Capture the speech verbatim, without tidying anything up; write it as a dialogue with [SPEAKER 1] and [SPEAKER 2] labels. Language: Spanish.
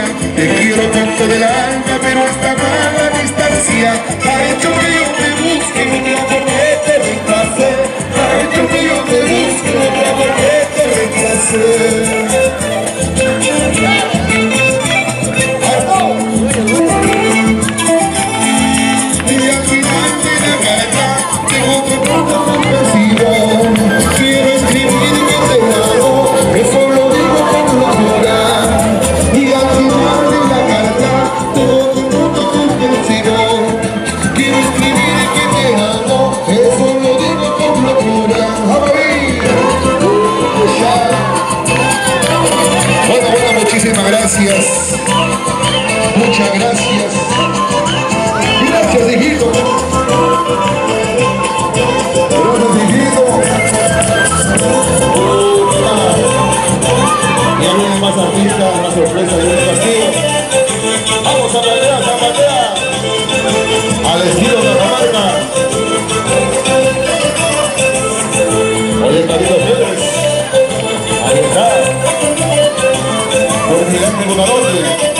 [SPEAKER 1] Te quiero con todo el alma, pero esta mala distancia ha hecho que yo te busque otra porque te reemplacé. Ha hecho que yo te busque otra porque te reemplacé. Muchísimas gracias, muchas gracias, gracias hijito, gracias hijito. Ya vienen más artistas, más sorpresas de un castillo. Vamos a bailar, a bailar, al estilo de Cajamarca. Oye, Carito Pérez, ahí está. Por el gigante Bonarote.